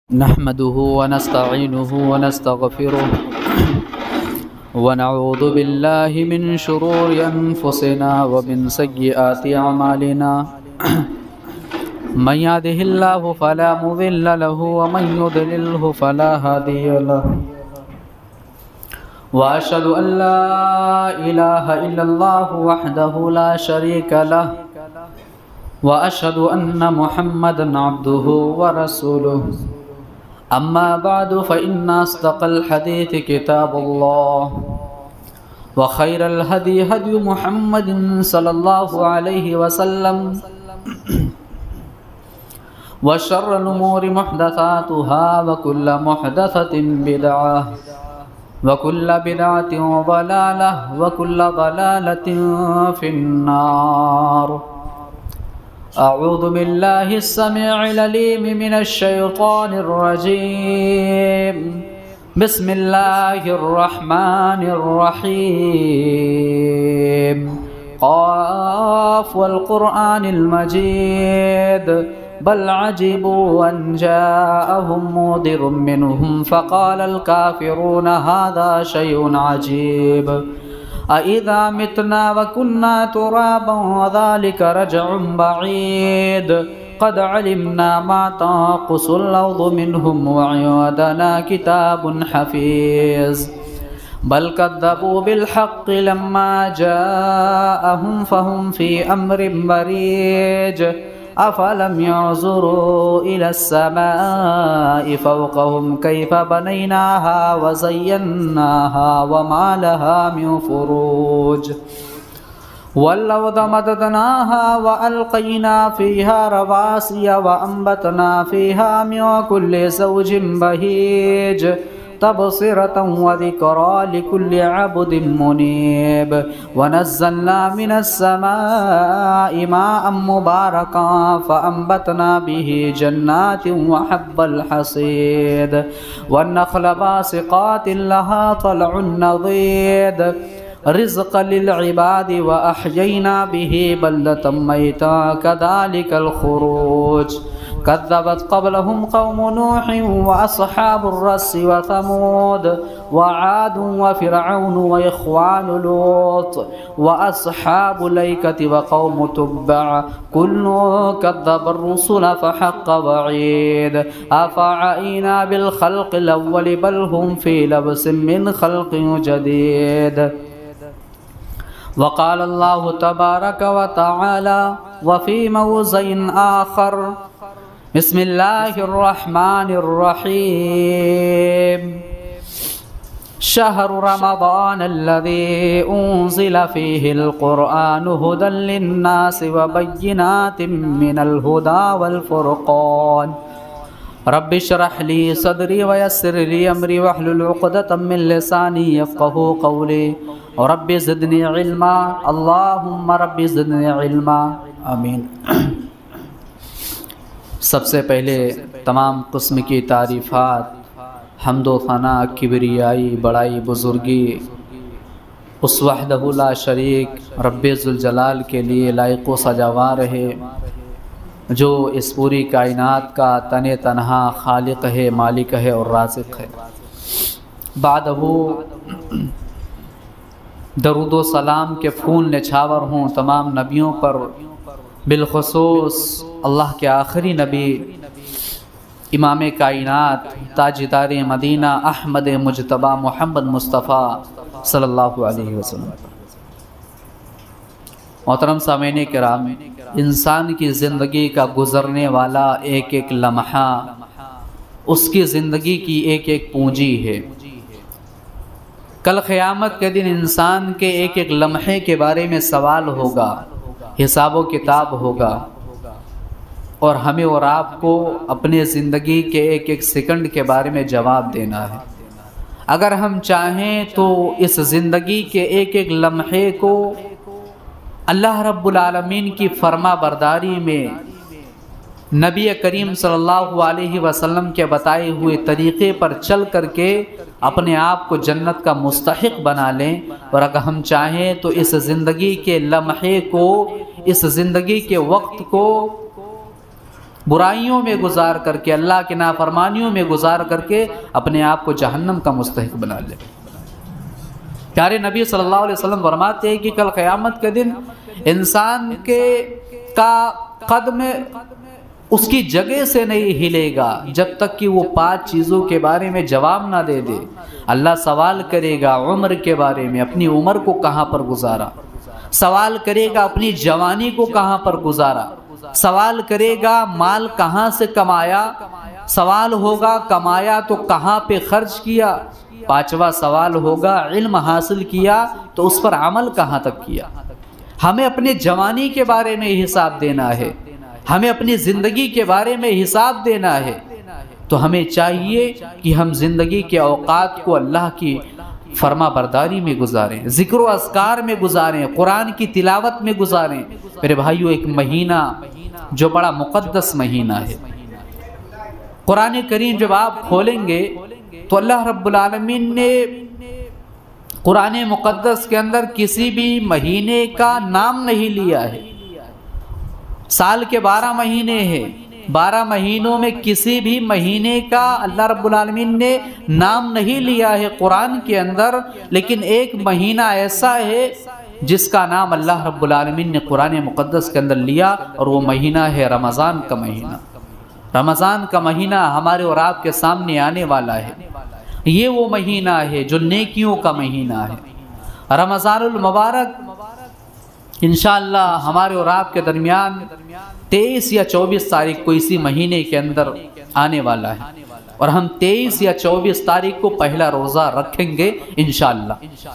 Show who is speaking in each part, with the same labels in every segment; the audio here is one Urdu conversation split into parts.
Speaker 1: نحمده ونستعينه ونستغفره ونعوذ بالله من شرور أنفسنا ومن سيئات أعمالنا من يهده الله فلا مضل له ومن يضلله فلا هادي له وأشهد أن لا إله إلا الله وحده لا شريك له وأشهد أن محمدا عبده ورسوله أما بعد فإن أصدق الحديث كتاب الله وخير الهدي هدي محمد صلى الله عليه وسلم وشر الأمور محدثاتها وكل محدثة بدعة وكل بدعة ضلالة وكل ضلالة في النار. أعوذ بالله السميع العليم من الشيطان الرجيم. بسم الله الرحمن الرحيم. قاف والقرآن المجيد بل عجبوا أن جاءهم منذر منهم فقال الكافرون هذا شيء عجيب أإذا متنا وكنا ترابا وذلك رجع بعيد قد علمنا ما تنقص الأرض منهم وعندنا كتاب حفيظ بل كذبوا بالحق لما جاءهم فهم في أمر مريج أفلم ينظروا إلى السماء فوقهم كيف بنيناها وزيناها وما لها من فروج والأرض مددناها وألقينا فيها رواسي وأنبتنا فيها من كل زوج بهيج تبصرة وذكرى لكل عبد منيب ونزلنا من السماء ماء مباركا فأنبتنا به جنات وحب الحصيد والنخل باسقات لها طلع نضيد رزقا للعباد وأحيينا به بلدة ميتا كذلك الخروج كذبت قبلهم قوم نوح وأصحاب الرس وثمود وعاد وفرعون وإخوان لوط وأصحاب الأيكة وقوم تبع كل كذب الرسل فحق وعيد أفعينا بالخلق الأول بل هم في لبس من خلق جديد. وقال الله تبارك وتعالى وفي موضع آخر بسم الله الرحمن الرحيم. شهر رمضان الذي أنزل فيه القرآن هدى للناس وبينات من الهدى والفرقان رب اشرح لي صدري ويسر لي أمري واحلل عقدة من لساني يفقهوا قولي رب زدني علما اللهم رب زدني علما آمین. سب سے پہلے تمام قسم کی تعریفات حمد و ثنا کبریائی بڑائی بزرگی اس وحدہ لا شریک رب ذوالجلال کے لیے لائق و سجاوار ہے جو اس پوری کائنات کا تن تنہا خالق ہے مالک ہے اور رازق ہے. بعدہ درود و سلام کے پھول نچھاور ہوں تمام نبیوں پر، بالخصوص اللہ کے آخری نبی امام کائنات تاجدار مدینہ احمد مجتبی محمد مصطفیٰ صلی اللہ علیہ وسلم. محترم سامعین کرام، انسان کی زندگی کا گزرنے والا ایک ایک لمحہ اس کی زندگی کی ایک ایک پونجی ہے. کل قیامت کے دن انسان کے ایک ایک لمحے کے بارے میں سوال ہوگا، حساب و کتاب ہوگا، اور ہمیں اور آپ کو اپنے زندگی کے ایک ایک سیکنڈ کے بارے میں جواب دینا ہے. اگر ہم چاہیں تو اس زندگی کے ایک ایک لمحے کو اللہ رب العالمین کی فرما برداری میں نبی کریم صلی اللہ علیہ وسلم کے بتائے ہوئے طریقے پر چل کر کے اپنے آپ کو جنت کا مستحق بنا لیں. اور اگر ہم چاہیں تو اس زندگی کے لمحے کو، اس زندگی کے وقت کو برائیوں میں گزار کر کے، اللہ کی نافرمانیوں میں گزار کر کے اپنے آپ کو جہنم کا مستحق بنا لے۔ پیارے نبی صلی اللہ علیہ وسلم فرماتے ہیں کہ کل قیامت کے دن انسان کا قدم اس کی جگہ سے نہیں ہلے گا جب تک کہ وہ 5 چیزوں کے بارے میں جواب نہ دے دے۔ اللہ سوال کرے گا عمر کے بارے میں، اپنی عمر کو کہاں پر گزارا، سوال کرے گا اپنی جوانی کو کہاں پر گزارا، سوال کرے گا مال کہاں سے کمایا، سوال ہوگا کمایا تو کہاں پہ خرچ کیا، 5واں سوال ہوگا علم حاصل کیا تو اس پر عمل کہاں تک کیا۔ ہمیں اپنے جوانی کے بارے میں حساب دینا ہے، ہمیں اپنی زندگی کے بارے میں حساب دینا ہے، تو ہمیں چاہیے کہ ہم زندگی کے اوقات کو اللہ کی فرما برداری میں گزاریں، ذکر و اذکار میں گزاریں، قرآن کی تلاوت میں گزاریں۔ میرے بھائیو، ایک مہینہ جو بڑا مقدس مہینہ ہے، قرآن کریم جب آپ کھولیں گے تو اللہ رب العالمین نے قرآن مقدس کے اندر کسی بھی مہینے کا نام نہیں لیا ہے۔ سال کے 12 مہینے ہیں، 12 مہینوں میں کسی بھی مہینے کا اللہ رب العالمین نے نام نہیں لیا ہے قرآن کے اندر، لیکن ایک مہینہ ایسا ہے جس کا نام اللہ رب العالمین نے قرآن مقدس کے اندر لیا، اور وہ مہینہ ہے رمضان کا مہینہ۔ رمضان کا مہینہ ہمارے اور آپ کے سامنے آنے والا ہے۔ یہ وہ مہینہ ہے جو نیکیوں کا مہینہ ہے۔ رمضان المبارک انشاءاللہ ہمارے اور آپ کے درمیان 23 یا 24 تاریخ کو اسی مہینے کے اندر آنے والا ہے، اور ہم 23 یا 24 تاریخ کو پہلا روزہ رکھیں گے انشاءاللہ۔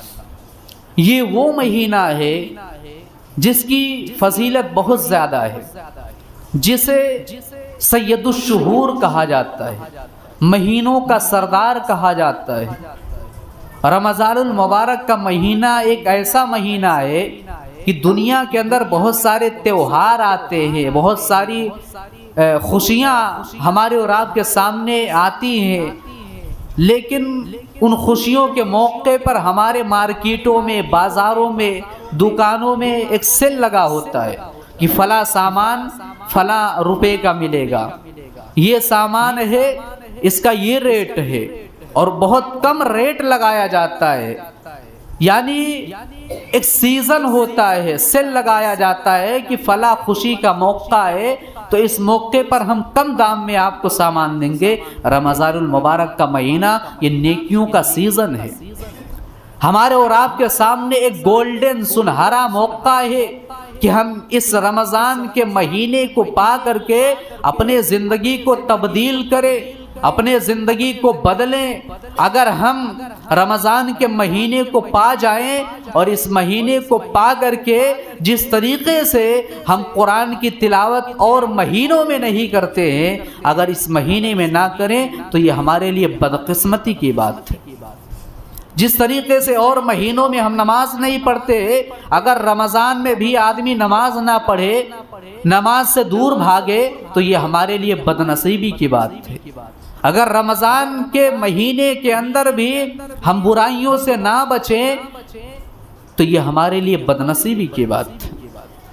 Speaker 1: یہ وہ مہینہ ہے جس کی فضیلت بہت زیادہ ہے، جسے سید الشہور کہا جاتا ہے، مہینوں کا سردار کہا جاتا ہے۔ رمضان المبارک کا مہینہ ایک ایسا مہینہ ہے کہ دنیا کے اندر بہت سارے تہوار آتے ہیں، بہت ساری خوشیاں ہمارے اور آپ کے سامنے آتی ہیں، لیکن ان خوشیوں کے موقع پر ہمارے مارکیٹوں میں، بازاروں میں، دکانوں میں ایک سیل لگا ہوتا ہے کہ فلاں سامان فلاں روپے کا ملے گا، یہ سامان ہے اس کا یہ ریٹ ہے، اور بہت کم ریٹ لگایا جاتا ہے۔ یعنی ایک سیزن ہوتا ہے، سیل لگایا جاتا ہے کہ فلاں خوشی کا موقع ہے تو اس موقع پر ہم کم دام میں آپ کو سامان دیں گے۔ رمضان المبارک کا مہینہ یہ نیکیوں کا سیزن ہے۔ ہمارے اور آپ کے سامنے ایک گولڈن سنہرا موقع ہے کہ ہم اس رمضان کے مہینے کو پا کر کے اپنے زندگی کو تبدیل کریں، اپنے زندگی کو بدلیں۔ اگر ہم رمضان کے مہینے کو پا جائیں اور اس مہینے کو پا کر کے جس طریقے سے ہم قرآن کی تلاوت اور مہینوں میں نہیں کرتے ہیں، اگر اس مہینے میں نہ کریں تو یہ ہمارے لیے بدقسمتی کی بات ہے۔ جس طریقے سے اور مہینوں میں ہم نماز نہیں پڑھتے، اگر رمضان میں بھی آدمی نماز نہ پڑھے، نماز سے دور بھاگے، تو یہ ہمارے لیے بدنصیبی کی بات ہے۔ اگر رمضان کے مہینے کے اندر بھی ہم برائیوں سے نہ بچیں تو یہ ہمارے لیے بدنصیبی کی بات ہے۔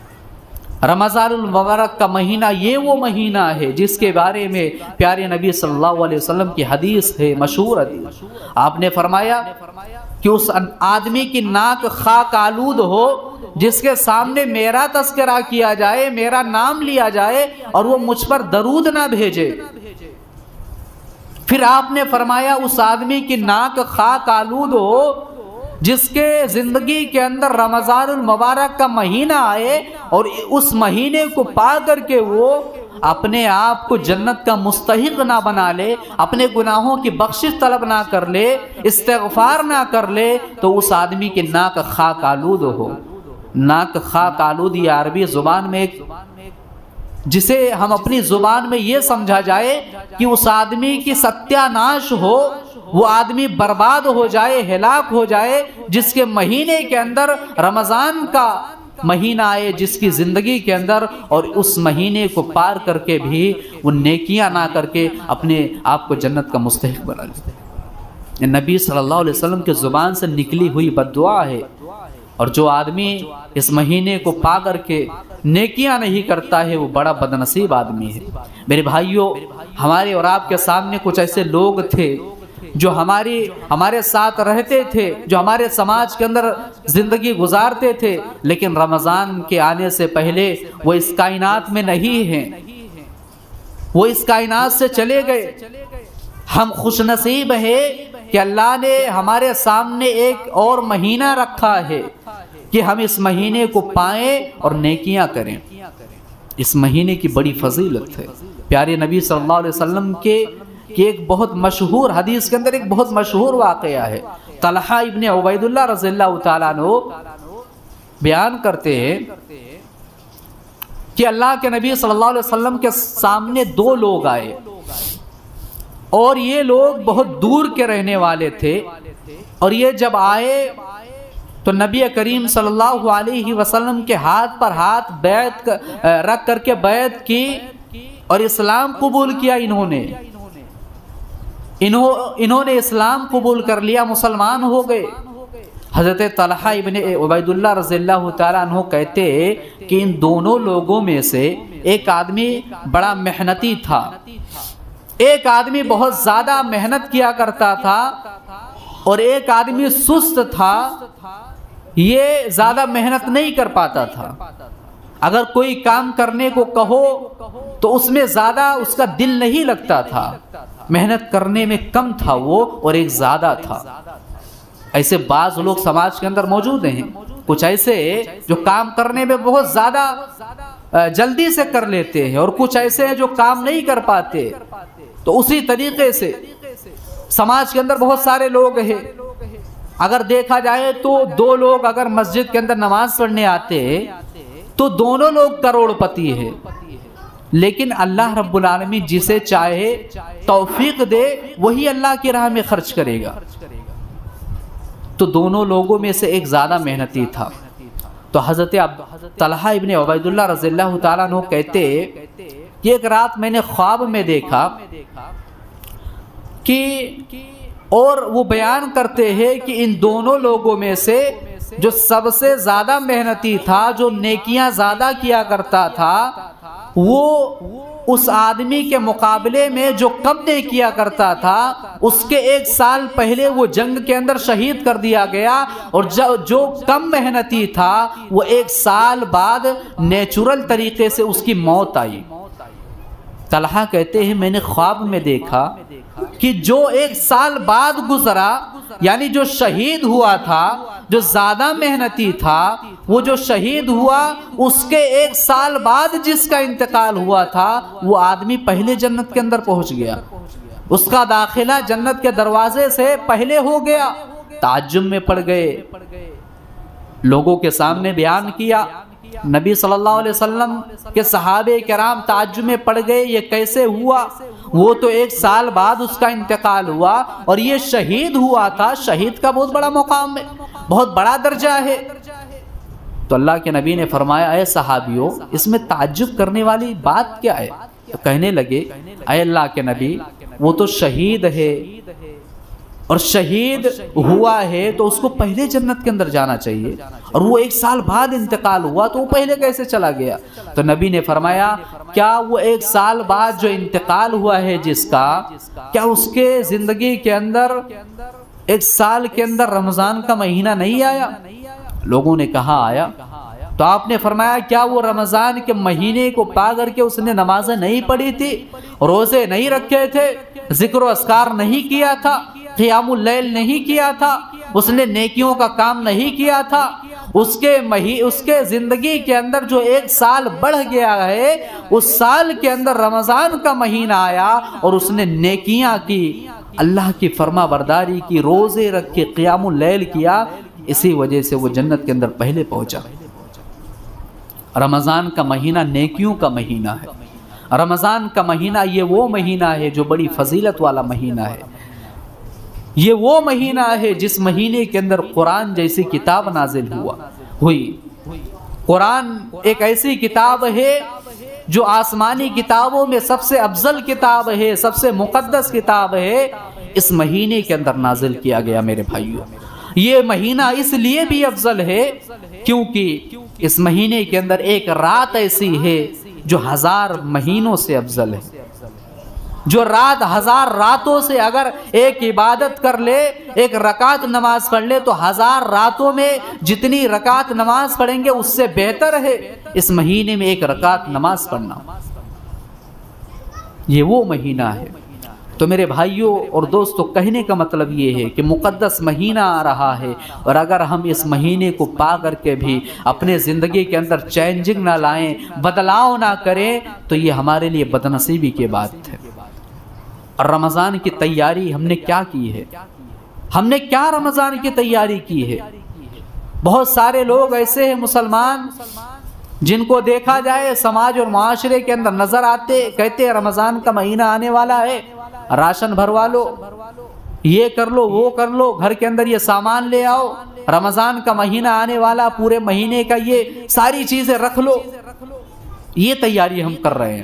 Speaker 1: رمضان المبارک کا مہینہ یہ وہ مہینہ ہے جس کے بارے میں پیارے نبی صلی اللہ علیہ وسلم کی حدیث ہے، مشہور حدیث۔ آپ نے فرمایا کہ اس آدمی کی ناک خاک آلود ہو جس کے سامنے میرا تذکرہ کیا جائے، میرا نام لیا جائے اور وہ مجھ پر درود نہ بھیجے۔ پھر آپ نے فرمایا اس آدمی کی ناک خاک آلود ہو جس کے زندگی کے اندر رمضان المبارک کا مہینہ آئے اور اس مہینے کو پا کر کے وہ اپنے آپ کو جنت کا مستحق نہ بنا لے، اپنے گناہوں کی بخشش طلب نہ کر لے، استغفار نہ کر لے، تو اس آدمی کی ناک خاک آلود ہو۔ ناک خاک آلود یہ عربی زبان میں ایک، جسے ہم اپنی زبان میں یہ سمجھا جائے کہ اس آدمی کی ستیہ ناش ہو، وہ آدمی برباد ہو جائے، ہلاک ہو جائے، جس کے مہینے کے اندر رمضان کا مہینہ آئے جس کی زندگی کے اندر، اور اس مہینے کو پار کر کے بھی وہ نیکیاں نہ کر کے اپنے آپ کو جنت کا مستحق بنا لے۔ نبی صلی اللہ علیہ وسلم کے زبان سے نکلی ہوئی بد دعا ہے، اور جو آدمی اس مہینے کو پا کر کے نیکیاں نہیں کرتا ہے وہ بڑا بدنصیب آدمی ہے۔ میرے بھائیوں، ہمارے اور آپ کے سامنے کچھ ایسے لوگ تھے جو ہمارے ساتھ رہتے تھے، جو ہمارے سماج کے اندر زندگی گزارتے تھے، لیکن رمضان کے آنے سے پہلے وہ اس کائنات میں نہیں ہیں، وہ اس کائنات سے چلے گئے۔ ہم خوش نصیب ہیں کہ اللہ نے ہمارے سامنے ایک اور مہینہ رکھا ہے کہ ہم اس مہینے کو پائیں اور نیکیاں کریں۔ اس مہینے کی بڑی فضیلت ہے۔ پیارے نبی صلی اللہ علیہ وسلم کے ایک بہت مشہور حدیث کے اندر ایک بہت مشہور واقعہ ہے۔ طلحہ ابن عبید اللہ رضی اللہ تعالیٰ عنہ بیان کرتے ہیں کہ اللہ کے نبی صلی اللہ علیہ وسلم کے سامنے دو لوگ آئے، اور یہ لوگ بہت دور کے رہنے والے تھے، اور یہ جب آئے تو نبی کریم صلی اللہ علیہ وسلم کے ہاتھ پر ہاتھ بیعت رکھ کر کے بیعت کی اور اسلام قبول کیا۔ انہوں نے اسلام قبول کر لیا، مسلمان ہو گئے۔ حضرت طلحہ ابن عبید اللہ رضی اللہ تعالیٰ عنہ کہتے کہ ان دونوں لوگوں میں سے ایک آدمی بڑا محنتی تھا، ایک آدمی بہت زیادہ محنت کیا کرتا تھا، اور ایک آدمی سست تھا، یہ زیادہ محنت نہیں کر پاتا تھا۔ اگر کوئی کام کرنے کو کہو تو اس میں زیادہ اس کا دل نہیں لگتا تھا، محنت کرنے میں کم تھا وہ، اور ایک زیادہ تھا۔ ایسے بعض لوگ سماج کے اندر موجود ہیں، کچھ ایسے جو کام کرنے میں بہت زیادہ جلدی سے کر لیتے ہیں، اور کچھ ایسے ہیں جو کام نہیں کر پاتے۔ تو اسی طریقے سے سماج کے اندر بہت سارے لوگ ہیں۔ اگر دیکھا جائے تو دو لوگ اگر مسجد کے اندر نماز پڑھنے آتے تو دونوں لوگ کروڑ پتی ہیں، لیکن اللہ رب العالمین جسے چاہے توفیق دے وہی اللہ کی راہ میں خرچ کرے گا۔ تو دونوں لوگوں میں سے ایک زیادہ محنتی تھا۔ تو حضرت طلحہ ابن عبید اللہ رضی اللہ تعالیٰ عنہ کہتے کہ ایک رات میں نے خواب میں دیکھا کہ، اور وہ بیان کرتے ہیں کہ ان دونوں لوگوں میں سے جو سب سے زیادہ محنتی تھا، جو نیکیاں زیادہ کیا کرتا تھا، وہ اس آدمی کے مقابلے میں جو کم نیکیاں کرتا تھا، اس کے ایک سال پہلے وہ جنگ کے اندر شہید کر دیا گیا، اور جو کم محنتی تھا وہ ایک سال بعد نیچرل طریقے سے اس کی موت آئی۔ طلحہ کہتے ہیں میں نے خواب میں دیکھا کہ جو ایک سال بعد گزرا، یعنی جو شہید ہوا تھا، جو زیادہ محنتی تھا، وہ جو شہید ہوا اس کے ایک سال بعد جس کا انتقال ہوا تھا، وہ آدمی پہلے جنت کے اندر پہنچ گیا، اس کا داخلہ جنت کے دروازے سے پہلے ہو گیا۔ تعجب میں پڑ گئے، لوگوں کے سامنے بیان کیا۔ نبی صلی اللہ علیہ وسلم کے صحابہ کرام تعجب میں پڑ گئے، یہ کیسے ہوا؟ وہ تو ایک سال بعد اس کا انتقال ہوا، اور یہ شہید ہوا تھا۔ شہید کا بہت بڑا مقام ہے، بہت بڑا درجہ ہے۔ تو اللہ کے نبی نے فرمایا اے صحابیوں، اس میں تعجب کرنے والی بات کیا ہے؟ تو کہنے لگے اے اللہ کے نبی، وہ تو شہید ہے، اور شہید ہوا ہے تو اس کو پہلے جنت کے اندر جانا چاہیے، اور وہ ایک سال بعد انتقال ہوا تو وہ پہلے کیسے چلا گیا؟ تو نبی نے فرمایا کیا وہ ایک سال بعد جو انتقال ہوا ہے جس کا، کیا اس کے زندگی کے اندر ایک سال کے اندر رمضان کا مہینہ نہیں آیا؟ لوگوں نے کہا آیا۔ تو آپ نے فرمایا کیا وہ رمضان کے مہینے کو پا کر کے اس نے نمازیں نہیں پڑھی تھی، روزے نہیں رکھے تھے، ذکر و اذکار نہیں کیا تھا، قیام اللیل نہیں کیا تھا، اس نے نیکیوں کا کام نہیں کیا تھا؟ اس کے زندگی کے اندر جو ایک سال بڑھ گیا ہے، اس سال کے اندر رمضان کا مہینہ آیا اور اس نے نیکیاں کی، اللہ کی فرما برداری کی، روزے رکھ کے قیام اللیل کیا، اسی وجہ سے وہ جنت کے اندر پہلے پہنچا۔ رمضان کا مہینہ نیکیوں کا مہینہ ہے۔ رمضان کا مہینہ یہ وہ مہینہ ہے جو بڑی فضیلت والا مہینہ ہے۔ یہ وہ مہینہ ہے جس مہینے کے اندر قرآن جیسی کتاب نازل ہوئی۔ قرآن ایک ایسی کتاب ہے جو آسمانی کتابوں میں سب سے افضل کتاب ہے، سب سے مقدس کتاب ہے، اس مہینے کے اندر نازل کیا گیا۔ میرے بھائیوں، یہ مہینہ اس لیے بھی افضل ہے کیونکہ اس مہینے کے اندر ایک رات ایسی ہے جو 1000 مہینوں سے افضل ہے، جو رات 1000 راتوں سے اگر ایک عبادت کر لے، ایک رکعت نماز پڑھ لے، تو 1000 راتوں میں جتنی رکعت نماز پڑھیں گے اس سے بہتر ہے اس مہینے میں ایک رکعت نماز پڑھنا۔ یہ وہ مہینہ ہے۔ تو میرے بھائیوں اور دوستو، کہنے کا مطلب یہ ہے کہ مقدس مہینہ آ رہا ہے، اور اگر ہم اس مہینے کو پا کر کے بھی اپنے زندگی کے اندر چینجنگ نہ لائیں، بدلاؤ نہ کریں، تو یہ ہمارے لیے بدنصیبی کی بات ہے۔ اور رمضان کی تیاری ہم نے کیا کی ہے؟ ہم نے کیا رمضان کی تیاری کی ہے؟ بہت سارے لوگ ایسے ہیں مسلمان جن کو دیکھا جائے سماج اور معاشرے کے اندر نظر آتے، کہتے ہیں رمضان کا مہینہ آنے والا ہے، راشن بھروا لو، یہ کر لو، وہ کر لو، گھر کے اندر یہ سامان لے آؤ، رمضان کا مہینہ آنے والا، پورے مہینے کا یہ ساری چیزیں رکھ لو۔ یہ تیاری ہم کر رہے ہیں،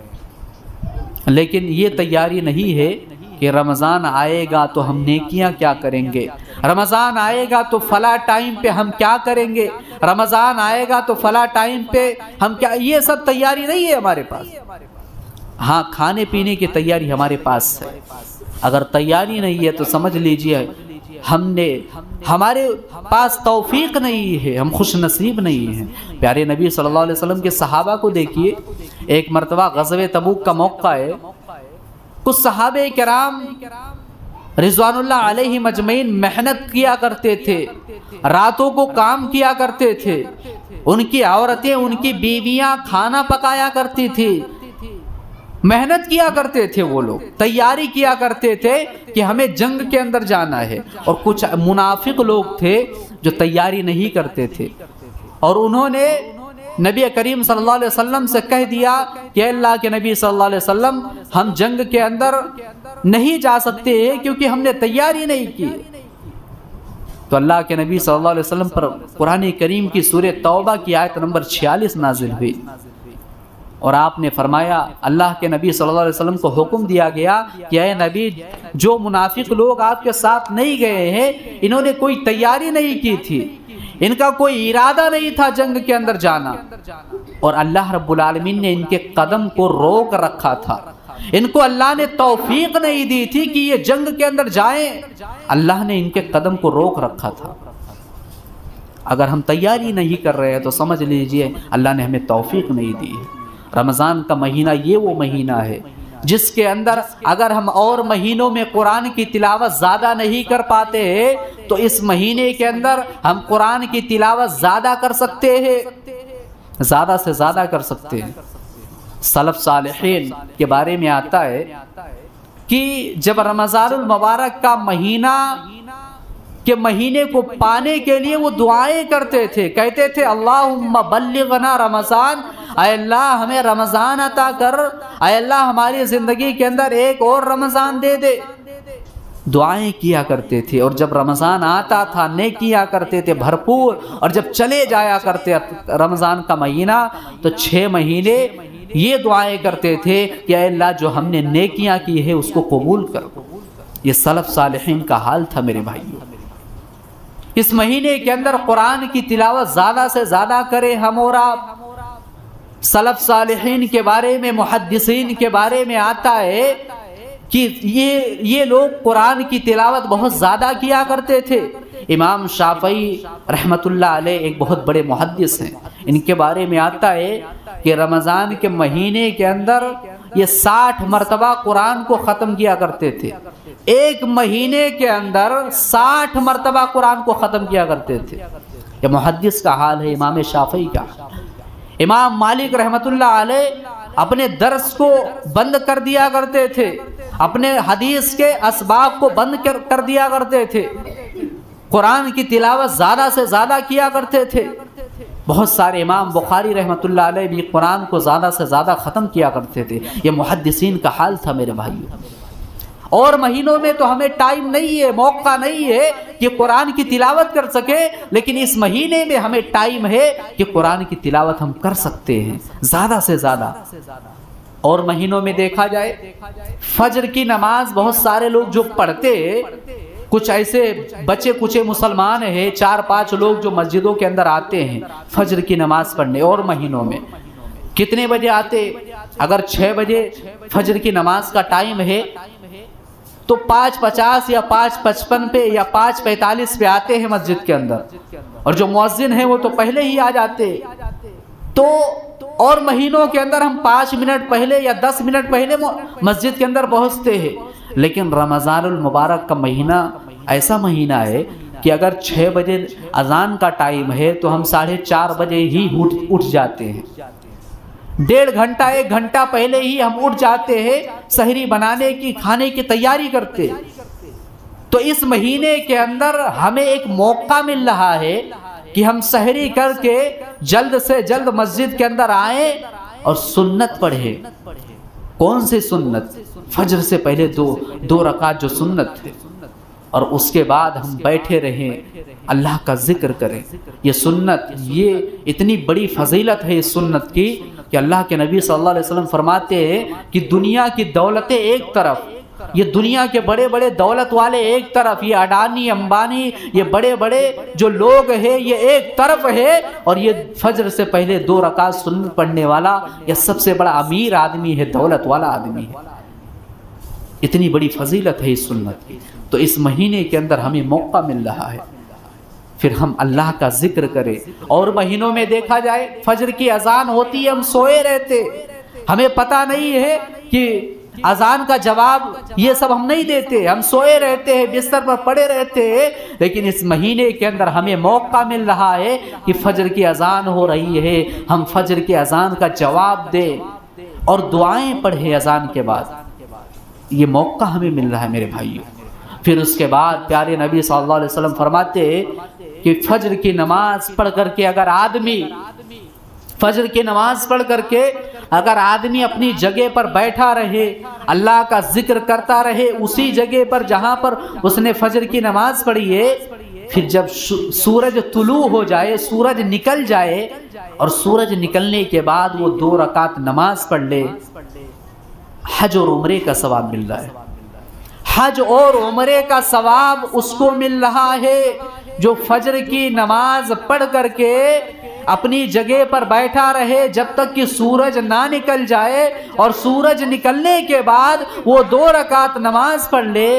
Speaker 1: لیکن یہ تیاری نہیں ہے کہ رمضان آئے گا تو ہم نیکیاں کیا کریں گے، رمضان آئے گا تو فلاں ٹائم پہ ہم کیا کریں گے، رمضان آئے گا تو فلاں ٹائم پہ ہم کیا۔ یہ سب تیاری نہیں ہے ہمارے پاس۔ ہاں، کھانے پینے کی تیاری ہمارے پاس ہے۔ اگر تیاری نہیں ہے تو سمجھ لیجئے ہمارے پاس توفیق نہیں ہے، ہم خوش نصیب نہیں ہیں۔ پیارے نبی صلی اللہ علیہ وسلم کے صحابہ کو دیکھیے، ایک مرتبہ غزوہ تبوک کا موقع ہے، کچھ صحابہ کرام رضوان اللہ علیہ مجمعین محنت کیا کرتے تھے، راتوں کو کام کیا کرتے تھے، ان کی عورتیں، ان کی بیویاں کھانا پکایا کرتی تھی، محنت کیا کرتے تھے، وہ لوگ تیاری کیا کرتے تھے کہ ہمیں جنگ کے اندر جانا ہے۔ اور کچھ منافق لوگ تھے جو تیاری نہیں کرتے تھے، اور انہوں نے نبی کریم صلی اللہ علیہ وسلم سے کہہ دیا کہ اللہ کے نبی صلی اللہ علیہ وسلم، ہم جنگ کے اندر نہیں جا سکتے کیونکہ ہم نے تیاری نہیں کی۔ تو اللہ کے نبی صلی اللہ علیہ وسلم پر قرآن کریم کی سورہ توبہ کی آیت نمبر 46 نازل ہوئی، اور آپ نے فرمایا، اللہ کے نبی صلی اللہ علیہ وسلم کو حکم دیا گیا کہ اے نبی، جو منافق لوگ آپ کے ساتھ نہیں گئے ہیں، انہوں نے کوئی تیاری نہیں کی تھی، ان کا کوئی ارادہ نہیں تھا جنگ کے اندر جانا، اور اللہ رب العالمین نے ان کے قدم کو روک رکھا تھا، ان کو اللہ نے توفیق نہیں دی تھی کہ یہ جنگ کے اندر جائیں، اللہ نے ان کے قدم کو روک رکھا تھا۔ اگر ہم تیاری نہیں کر رہے ہیں تو سمجھ لیجئے اللہ نے ہمیں توفیق نہیں دی ہے۔ رمضان کا مہینہ یہ وہ مہینہ ہے جس کے اندر اگر ہم اور مہینوں میں قرآن کی تلاوت زیادہ نہیں کر پاتے ہیں تو اس مہینے کے اندر ہم قرآن کی تلاوت زیادہ کر سکتے ہیں، زیادہ سے زیادہ کر سکتے ہیں۔ سلف صالحین کے بارے میں آتا ہے کہ جب رمضان المبارک کا مہینہ کے مہینے کو پانے کے لیے وہ دعائیں کرتے تھے، کہتے تھے اللہم بلغنا رمضان، اے اللہ ہمیں رمضان عطا کر، اے اللہ ہماری زندگی کے اندر ایک اور رمضان دے دے، دعائیں کیا کرتے تھے۔ اور جب رمضان آتا تھا نیکیاں کرتے تھے بھرپور، اور جب چلے جایا کرتے رمضان کا مہینہ تو 6 مہینے یہ دعائیں کرتے تھے کہ اے اللہ جو ہم نے نیکیاں کی ہے اس کو قبول کر۔ یہ سلف صالحین کا حال تھا میرے بھائیوں۔ اس مہینے کے اندر قرآن کی تلاوت زیادہ سے زیادہ کریں ہم اور آپ۔ سلف صالحین کے بارے میں، محدثین کے بارے میں آتا ہے کہ یہ لوگ قرآن کی تلاوت بہت زیادہ کیا کرتے تھے۔ امام شافعی رحمت اللہ علیہ ایک بہت بڑے محدث ہیں، ان کے بارے میں آتا ہے کہ رمضان کے مہینے کے اندر یہ 60 مرتبہ قرآن کو ختم کیا کرتے تھے، ایک مہینے کے اندر 60 مرتبہ قرآن کو ختم کیا کرتے تھے۔ یہ محدث کا حال ہے، امام شافعی کا۔ امام مالک رحمت اللہ علیہ اپنے درس کو بند کر دیا کرتے تھے، اپنے حدیث کے اسباق کو بند کر دیا کرتے تھے، قرآن کی تلاوت زیادہ سے زیادہ کیا کرتے تھے۔ بہت سارے امام بخاری رحمت اللہ علیہ بھی قرآن کو زیادہ سے زیادہ ختم کیا کرتے تھے۔ یہ محدثین کا حال تھا میرے بھائیوں۔ اور مہینوں میں تو ہمیں ٹائم نہیں ہے، موقع نہیں ہے کہ قرآن کی تلاوت کر سکے، لیکن اس مہینے میں ہمیں ٹائم ہے کہ قرآن کی تلاوت ہم کر سکتے ہیں زیادہ سے زیادہ۔ اور مہینوں میں دیکھا جائے فجر کی نماز بہت سارے لوگ جو پڑھتے کچھ ایسے بچے کچے مسلمان ہیں 4-5 لوگ جو مسجدوں کے اندر آتے ہیں فجر کی نماز پڑھنے، اور مہینوں میں کتنے بجے آتے؟ اگر 6 بجے فجر کی نماز کا ٹائم ہے تو 5:50 یا 5:55 پہ یا 5:45 پہ آتے ہیں مسجد کے اندر، اور جو مؤذن ہیں وہ تو پہلے ہی آ جاتے۔ تو اور مہینوں کے اندر ہم 5 منٹ پہلے یا 10 منٹ پہلے مسجد کے اندر پہنچتے ہیں، لیکن رمضان المبارک کا مہینہ ایسا مہینہ ہے کہ اگر 6 بجے اذان کا ٹائم ہے تو ہم 4:30 بجے ہی اٹھ جاتے ہیں، 1.5 گھنٹہ 1 گھنٹہ پہلے ہی ہم اٹھ جاتے ہیں، سحری بنانے کی، کھانے کی تیاری کرتے۔ تو اس مہینے کے اندر ہمیں ایک موقع مل رہا ہے کہ ہم سحری کر کے جلد سے جلد مسجد کے اندر آئیں اور سنت پڑھیں۔ کون سی سنت؟ فجر سے پہلے دو رکعت جو سنت ہے، اور اس کے بعد ہم بیٹھے رہیں، اللہ کا ذکر کریں۔ یہ سنت، یہ اتنی بڑی فضیلت ہے اس سنت کی کہ اللہ کے نبی صلی اللہ علیہ وسلم فرماتے ہیں کہ دنیا کی دولتیں ایک طرف، یہ دنیا کے بڑے بڑے دولت والے ایک طرف، یہ اڈانی امبانی، یہ بڑے بڑے جو لوگ ہیں یہ ایک طرف ہے، اور یہ فجر سے پہلے 2 رکعت سنت پڑھنے والا یہ سب سے بڑا امیر آدمی ہے، دولت والا آدمی ہے۔ اتنی بڑی فضیلت ہے اس سنت کی۔ تو اس مہینے کے اندر ہمیں موقع مل رہا ہے، پھر ہم اللہ کا ذکر کریں۔ اور مہینوں میں دیکھا جائے فجر کی اذان ہوتی ہے، ہم سوئے رہتے، ہمیں پتہ نہیں ہے کہ اذان کا جواب یہ سب ہم نہیں دیتے، ہم سوئے رہتے ہیں، بستر پر پڑے رہتے ہیں، لیکن اس مہینے کے اندر ہمیں موقع مل رہا ہے کہ فجر کی اذان ہو رہی ہے، ہم فجر کی اذان کا جواب دیں اور دعائیں پڑھیں اذان کے بعد۔ یہ موقع ہمیں مل رہا ہے میرے بھائیوں۔ پھر اس کے بعد پیارے نبی صلی اللہ علیہ وسلم فرماتے ہیں کہ فجر کی نماز پڑھ کر کے اگر آدمی فجر کی نماز پڑھ کر کے اگر آدمی اپنی جگہ پر بیٹھا رہے، اللہ کا ذکر کرتا رہے اسی جگہ پر جہاں پر اس نے فجر کی نماز پڑھی ہے، پھر جب سورج طلوع ہو جائے، سورج نکل جائے، اور سورج نکلنے کے بعد وہ 2 رکعت نماز پڑھ لے، حج اور عمرے کا ثواب مل رہا ہے۔ حج اور عمرے کا ثواب اس کو مل رہا ہے جو فجر کی نماز پڑھ کر کے اپنی جگہ پر بیٹھا رہے جب تک کہ سورج نہ نکل جائے، اور سورج نکلنے کے بعد وہ 2 رکعت نماز پڑھ لے،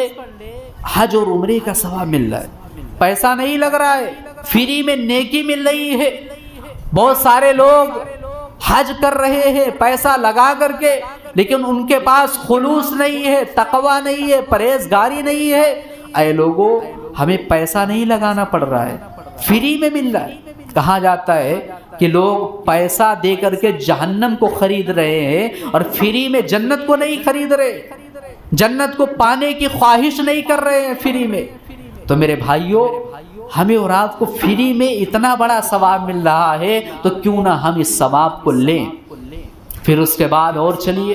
Speaker 1: حج اور عمرے کا ثواب مل رہا ہے۔ پیسہ نہیں لگ رہا ہے، فری میں نیکی مل رہی ہے۔ بہت سارے لوگ حج کر رہے ہیں پیسہ لگا کر کے، لیکن ان کے پاس خلوص نہیں ہے، تقوی نہیں ہے، پرہیزگاری نہیں ہے۔ اے لوگوں، ہمیں پیسہ نہیں لگانا پڑ رہا ہے، فری میں مل رہا ہے۔ کہا جاتا ہے کہ لوگ پیسہ دے کر کے جہنم کو خرید رہے ہیں اور فری میں جنت کو نہیں خرید رہے، جنت کو پانے کی خواہش نہیں کر رہے ہیں فری میں۔ تو میرے بھائیوں، ہمیں اور آپ کو فری میں اتنا بڑا ثواب مل رہا ہے تو کیوں نہ ہم اس ثواب کو لیں۔ پھر اس کے بعد اور چلیے،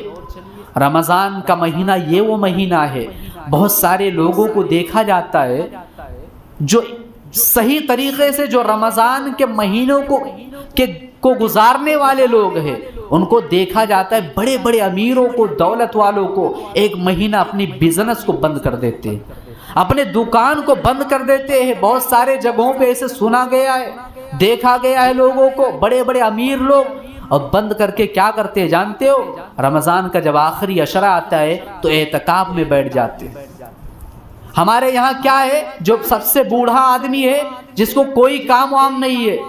Speaker 1: رمضان کا مہینہ یہ وہ مہینہ ہے، بہت سارے لوگوں کو دیکھا جاتا ہے جو صحیح طریقے سے جو رمضان کے مہینوں کو گزارنے والے لوگ ہیں، ان کو دیکھا جاتا ہے بڑے بڑے امیروں کو، دولت والوں کو 1 مہینہ اپنی بزنس کو بند کر دیتے ہیں، اپنے دکان کو بند کر دیتے ہیں۔ بہت سارے جگہوں پہ اسے سنا گیا ہے، دیکھا گیا ہے لوگوں کو، بڑے بڑے امیر لوگ، اور بند کر کے کیا کرتے ہیں جانتے ہو؟ رمضان کا جب آخری عشرہ آتا ہے تو اعتکاف میں بیٹھ جاتے ہیں۔ ہمارے یہاں کیا ہے، جو سب سے بوڑھا آدمی ہے، جس کو کوئی کام وام نہیں ہے،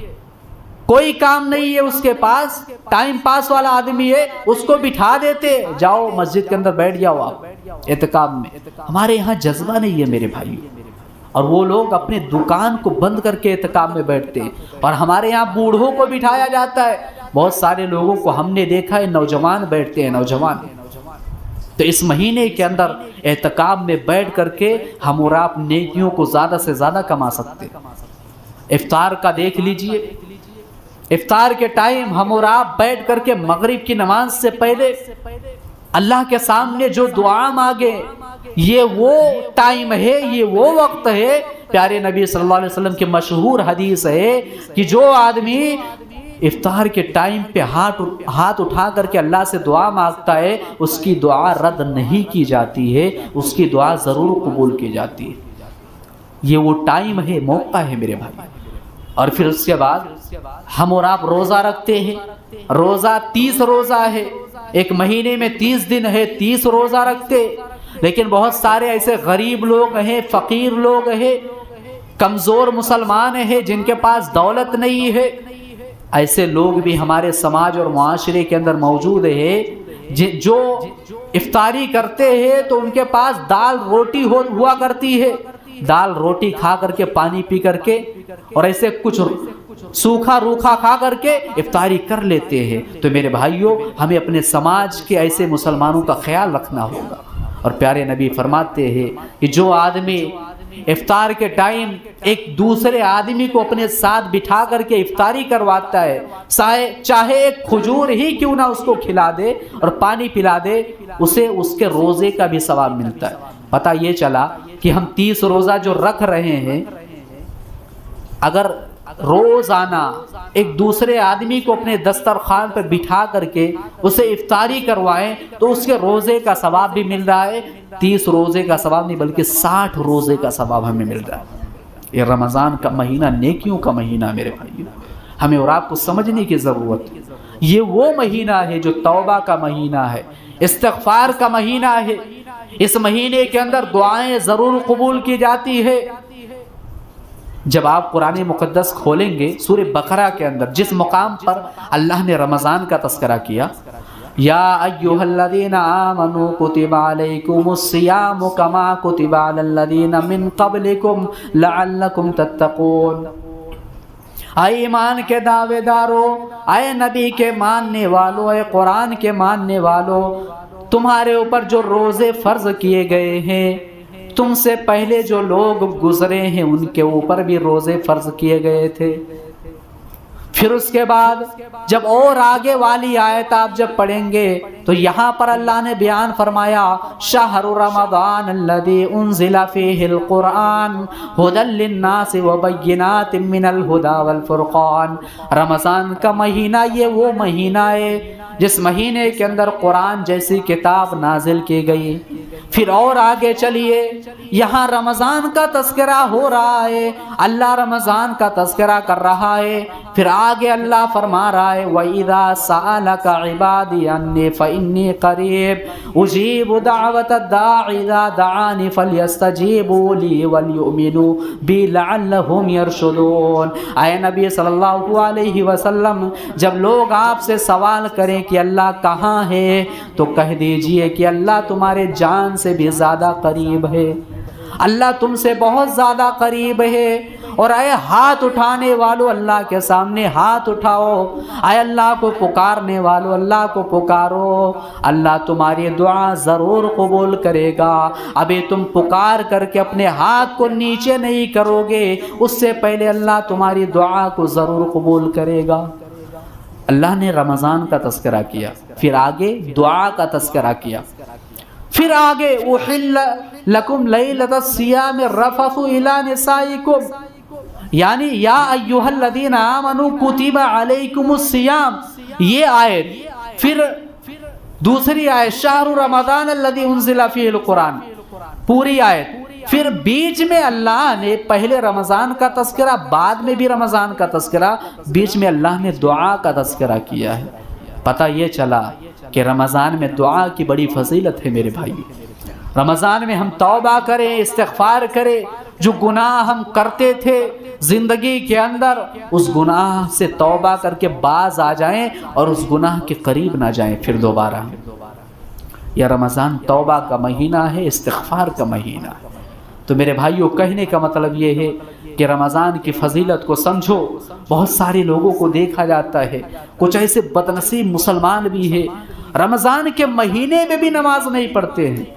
Speaker 1: کوئی کام نہیں ہے اس کے پاس، ٹائم پاس والا آدمی ہے، اس کو بٹھا دیتے، جاؤ مسجد کے اندر بیٹھ جاؤ آپ اعتکاف میں۔ ہمارے یہاں جذبہ نہیں ہے میرے بھائی، اور وہ لوگ اپنے دکان کو بند کر کے اعتکاف میں بیٹھتے ہیں، اور ہمارے یہاں بوڑھوں کو بٹھایا جاتا ہے۔ بہت سارے لوگوں کو ہم نے دیکھا ہے نوجوان بیٹھتے ہیں، نوجوان۔ تو اس مہینے کے اندر اعتکاف میں بیٹھ کر کے ہم اور آپ نیکیوں کو زیادہ سے زیادہ کما سکتے ہیں۔ افطار کا دیکھ لیجئے، افطار کے ٹائم ہم اور آپ بیٹھ کر کے مغرب کی نماز سے پہلے اللہ کے سامنے جو دعا مانگے، یہ وہ ٹائم ہے، یہ وہ وقت ہے۔ پیارے نبی صلی اللہ علیہ وسلم کی مشہور حدیث ہے کہ جو آدمی افطار کے ٹائم پہ ہاتھ اٹھا کر کے اللہ سے دعا مانگتا ہے، اس کی دعا رد نہیں کی جاتی ہے، اس کی دعا ضرور قبول کی جاتی ہے۔ یہ وہ ٹائم ہے، موقع ہے میرے بھائی۔ اور پھر اس کے بعد ہم اور آپ روزہ رکھتے ہیں، روزہ 30 روزہ ہے، ایک مہینے میں 30 دن ہے، 30 روزہ رکھتے، لیکن بہت سارے ایسے غریب لوگ ہیں، فقیر لوگ ہیں، کمزور مسلمان ہیں جن کے پاس دولت نہیں ہے، ایسے لوگ بھی ہمارے سماج اور معاشرے کے اندر موجود ہیں جو افطاری کرتے ہیں تو ان کے پاس دال روٹی ہوا کرتی ہے، دال روٹی کھا کر کے، پانی پی کر کے، اور ایسے کچھ سوکھا روکھا کھا کر کے افطاری کر لیتے ہیں۔ تو میرے بھائیوں، ہمیں اپنے سماج کے ایسے مسلمانوں کا خیال رکھنا ہوگا۔ اور پیارے نبی فرماتے ہیں کہ جو آدمی افطار کے ٹائم ایک دوسرے آدمی کو اپنے ساتھ بٹھا کر کے افطاری کرواتا ہے، چاہے ایک کھجور ہی کیوں نہ اس کو کھلا دے اور پانی پلا دے، اسے اس کے روزے کا بھی ثواب ملتا ہے۔ پتہ یہ چلا کہ ہم 30 روزہ جو رکھ رہے ہیں، اگر روزانہ ایک دوسرے آدمی کو اپنے دسترخوان پر بٹھا کر کے اسے افطاری کروائیں تو اس کے روزے کا ثواب بھی مل رہا ہے، 30 روزے کا ثواب نہیں بلکہ 60 روزے کا ثواب ہمیں مل رہا ہے۔ یہ رمضان کا مہینہ نیکیوں کا مہینہ میرے بھائیوں، ہمیں اور آپ کو سمجھنے کی ضرورت ہے۔ یہ وہ مہینہ ہے جو توبہ کا مہینہ ہے، استغفار کا مہینہ ہے۔ اس مہینے کے اندر دعائیں ضرور قبول کی جاتی ہے۔ جب آپ قرآن مقدس کھولیں گے سورہ بقرہ کے اندر جس مقام پر اللہ نے رمضان کا تذکرہ کیا، یا ایھا الذین آمنوا کتب علیکم الصیام کما کتب علی الذین من قبلکم لعلکم تتقون، اے ایمان کے دعوے دارو، اے نبی کے ماننے والو، اے قرآن کے ماننے والو، تمہارے اوپر جو روزے فرض کیے گئے ہیں، تم سے پہلے جو لوگ گزرے ہیں ان کے اوپر بھی روزے فرض کیے گئے تھے۔ پھر اس کے بعد جب اور آگے والی آیت آپ جب پڑھیں گے تو یہاں پر اللہ نے بیان فرمایا، شہر رمضان الذی انزل فیہ القرآن ھدی للناس وبینات من الھدی والفرقان، رمضان کا مہینہ یہ وہ مہینہ ہے جس مہینے کے اندر قرآن جیسی کتاب نازل کی گئی۔ پھر اور آگے چلیے، یہاں رمضان کا تذکرہ ہو رہا ہے، اللہ رمضان کا تذکرہ کر رہا ہے، پھر آگے اللہ فرما رہا ہے وَإِذَا سَأَلَكَ عِبَادِي عَنِّي فَإِنِّي قَرِيبٌ أُجِيبُ دَعْوَةَ الدَّاعِ إِذَا دَعَانِ فَلْيَسْتَجِيبُوا لِي وَلْيُؤْمِنُوا بِي لَعَلَّهُمْ يَرْشُدُونَ۔ اے نبی صلی اللہ علیہ وسلم، جب لوگ آپ سے سوال کریں کہ اللہ کہاں ہے تو کہہ دیجئے کہ اللہ تمہارے جان سے بھی زیادہ قریب ہے، اللہ تم سے بہت زیادہ قریب ہے۔ اور اے ہاتھ اٹھانے والو، اللہ کے سامنے ہاتھ اٹھاؤ، اے اللہ کو پکارنے والو، اللہ کو پکارو، اللہ تمہاری دعا ضرور قبول کرے گا۔ ابھی تم پکار کر کے اپنے ہاتھ کو نیچے نہیں کرو گے، اس سے پہلے اللہ تمہاری دعا کو ضرور قبول کرے گا۔ اللہ نے رمضان کا تذکرہ کیا، پھر آگے دعا کا تذکرہ کیا، پھر آگے احل لکم لیلۃ الصیام الرفث الی نسائکم، یعنی یا ایھا الذین آمنوا کتب علیکم الصیام، یہ آیت، پھر دوسری آیت شہر رمضان الذی انزل فیہ القرآن، پوری آیت، پھر بیچ میں اللہ نے پہلے رمضان کا تذکرہ، بعد میں بھی رمضان کا تذکرہ، بیچ میں اللہ نے دعا کا تذکرہ کیا ہے۔ پتہ یہ چلا کہ رمضان میں دعا کی بڑی فضیلت ہے میرے بھائی۔ رمضان میں ہم توبہ کریں، استغفار کریں، جو گناہ ہم کرتے تھے زندگی کے اندر، اس گناہ سے توبہ کر کے باز آ جائیں اور اس گناہ کے قریب نہ جائیں پھر دوبارہ۔ یہ رمضان توبہ کا مہینہ ہے، استغفار کا مہینہ ہے۔ تو میرے بھائیوں، کہنے کا مطلب یہ ہے کہ رمضان کی فضیلت کو سمجھو۔ بہت سارے لوگوں کو دیکھا جاتا ہے، کچھ ایسے بدنصیب مسلمان بھی ہیں رمضان کے مہینے میں بھی نماز نہیں پڑھتے ہیں،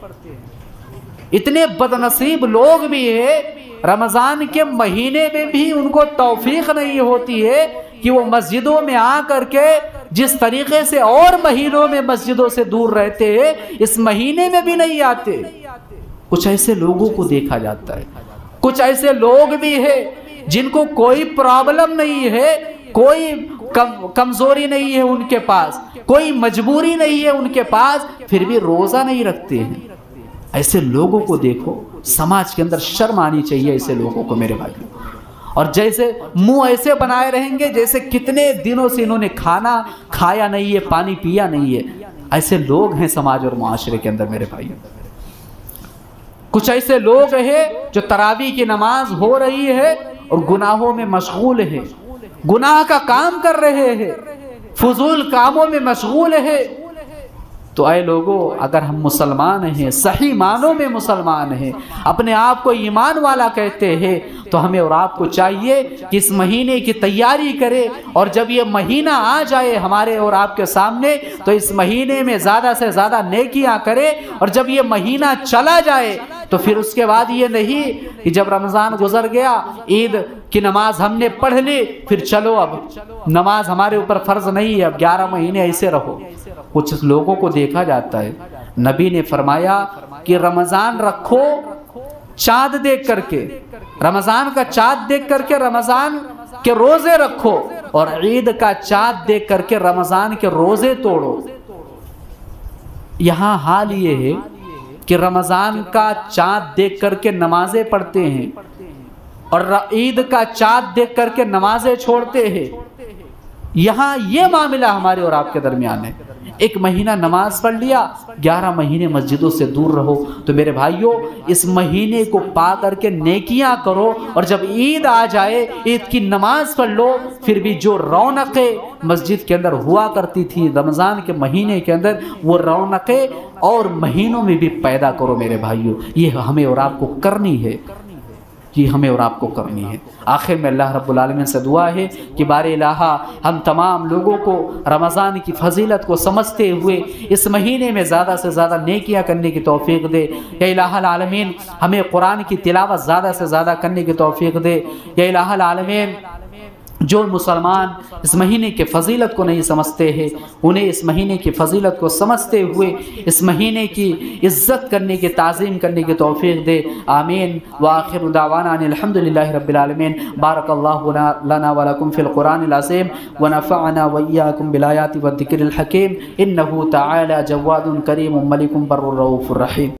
Speaker 1: اتنے بدنصیب لوگ بھی ہیں رمضان کے مہینے میں بھی ان کو توفیق نہیں ہوتی ہے کہ وہ مسجدوں میں آ کر کے جس طریقے سے اور مہینوں میں مسجدوں سے دور رہتے ہیں، اس مہینے میں بھی نہیں آتے۔ کچھ ایسے لوگوں کو دیکھا جاتا ہے، کچھ ایسے لوگ بھی ہیں جن کو کوئی پرابلم نہیں ہے، کوئی کمزوری نہیں ہے ان کے پاس، کوئی مجبوری نہیں ہے ان کے پاس، پھر بھی روزہ نہیں رکھتے ہیں۔ ایسے لوگوں کو دیکھو، سماج کے اندر شرم آنی چاہیے ایسے لوگوں کو میرے بھائیوں۔ اور جیسے منہ ایسے بنائے رہیں گے جیسے کتنے دنوں سے انہوں نے کھانا کھایا نہیں ہے، پانی پیا نہیں ہے۔ ایسے لوگ ہیں سماج اور معاشرے کے اندر میرے بھائیوں۔ کچھ ایسے لوگ ہیں جو تراویح کی نماز ہو رہی ہے اور گناہوں میں مشغول ہے، گناہ کا کام کر رہے ہیں، فضول کاموں میں مشغول ہے۔ تو اے لوگوں، اگر ہم مسلمان ہیں، صحیح معنوں میں مسلمان ہیں، اپنے آپ کو ایمان والا کہتے ہیں، تو ہمیں اور آپ کو چاہیے کہ اس مہینے کی تیاری کرے، اور جب یہ مہینہ آ جائے ہمارے اور آپ کے سامنے تو اس مہینے میں زیادہ سے زیادہ نیکیاں کرے، اور جب یہ مہینہ چلا جائے تو پھر اس کے بعد یہ نہیں کہ جب رمضان گزر گیا، عید کی نماز ہم نے پڑھ لی، پھر چلو اب نماز ہمارے اوپر فرض نہیں ہے، اب 11 مہینے ایسے رہو۔ کچھ لوگوں کو دیکھا جاتا ہے، نبی نے فرمایا کہ رمضان رکھو چاند دیکھ کر کے، رمضان کا چاند دیکھ کر کے رمضان کے روزے رکھو، اور عید کا چاند دیکھ کر کے رمضان کے روزے توڑو۔ یہاں حال یہ ہے کہ رمضان کا چاند دیکھ کر کے نمازیں پڑھتے ہیں، اور عید کا چاند دیکھ کر کے نمازیں چھوڑتے ہیں۔ یہاں یہ معاملہ ہمارے اور آپ کے درمیان ہے۔ ایک مہینہ نماز پڑھ لیا، 11 مہینے مسجدوں سے دور رہو۔ تو میرے بھائیوں، اس مہینے کو پا کر کے نیکیاں کرو، اور جب عید آ جائے عید کی نماز پڑھ لو۔ پھر بھی جو رونقیں مسجد کے اندر ہوا کرتی تھی رمضان کے مہینے کے اندر، وہ رونقیں اور مہینوں میں بھی پیدا کرو میرے بھائیوں۔ یہ ہمیں اور آپ کو کرنی ہے، یہ ہمیں اور آپ کو کرنی ہے۔ آخر میں اللہ رب العالمین سے دعا ہے کہ بار الہا ہم تمام لوگوں کو رمضان کی فضیلت کو سمجھتے ہوئے اس مہینے میں زیادہ سے زیادہ نیکیاں کرنے کی توفیق دے۔ یا الہ العالمین ہمیں قرآن کی تلاوت زیادہ سے زیادہ کرنے کی توفیق دے۔ یا الہ العالمین جو مسلمان اس مہینے کے فضیلت کو نہیں سمجھتے ہیں، انہیں اس مہینے کی فضیلت کو سمجھتے ہوئے اس مہینے کی عزت کرنے کی، تعظیم کرنے کی توفیق دے۔ آمین۔ وآخر دعوانا ان الحمدللہ رب العالمین۔ بارک اللہ لنا ولکم فی القرآن العظیم، ونفعنا وإیاکم بالآیات والذکر الحکیم، انہ تعالی جواد کریم ملک بر رؤوف الرحیم۔